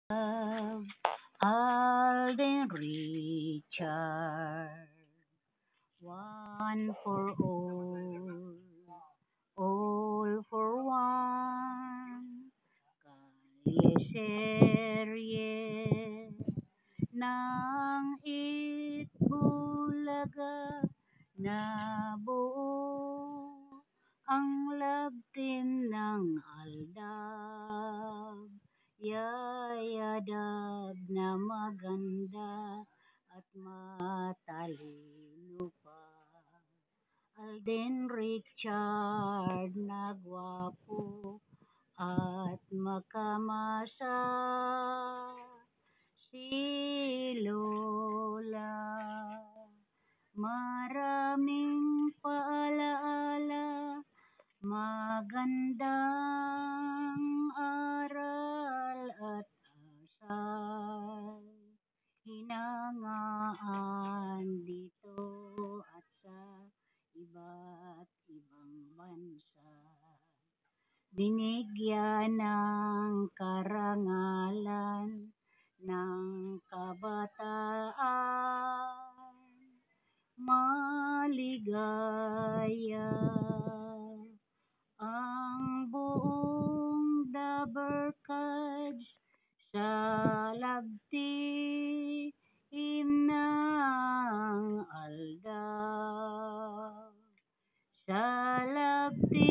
Love, Alden Richard, one for all for one. Kaliserye ng Itbulaga na buo ang love team ng Aldab. Yayadab na maganda at matalino pa. Alden Richard na gwapo at makamasa. Si Lola, maraming paalaala, magandang aral at asal. Hinangaan dito at sa iba't ibang bansa. Binigyan ng karangalan ng kabataan, maligaya ang buong Dabarkad sa labti ng Aldab. Sa labti